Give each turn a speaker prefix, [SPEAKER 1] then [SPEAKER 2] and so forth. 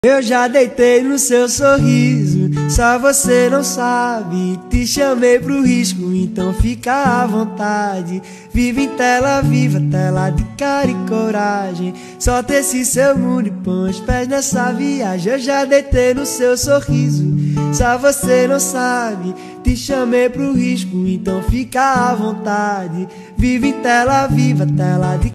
[SPEAKER 1] Eu já deitei no seu sorriso, só você não sabe. Te chamei pro risco, então fica à vontade. Vive em tela viva, tela de cara e coragem. Solta esse seu mundo e põe os pés nessa viagem. Eu já deitei no seu sorriso, só você não sabe. Te chamei pro risco, então fica à vontade. Vive em tela viva, tela de